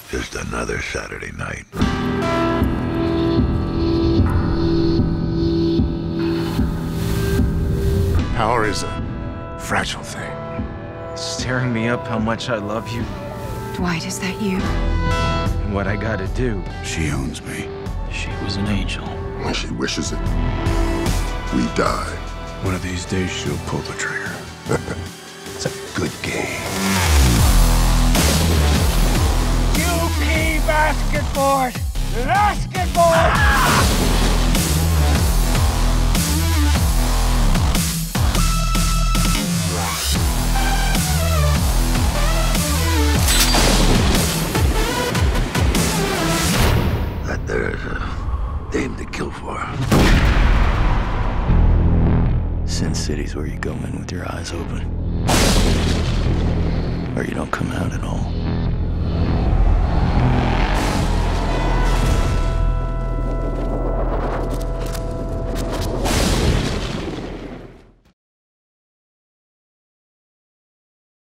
Just another Saturday night. Power is a fragile thing. Staring me up how much I love you Dwight, is that you? and what I gotta do. She owns me. She was an angel. When she wishes it, we die. One of these days, she'll pull the trigger. It's a good game. You keep asking for it and asking for it. That there's a dame to kill for. Sin City's where you go in with your eyes open. Or you don't come out at all.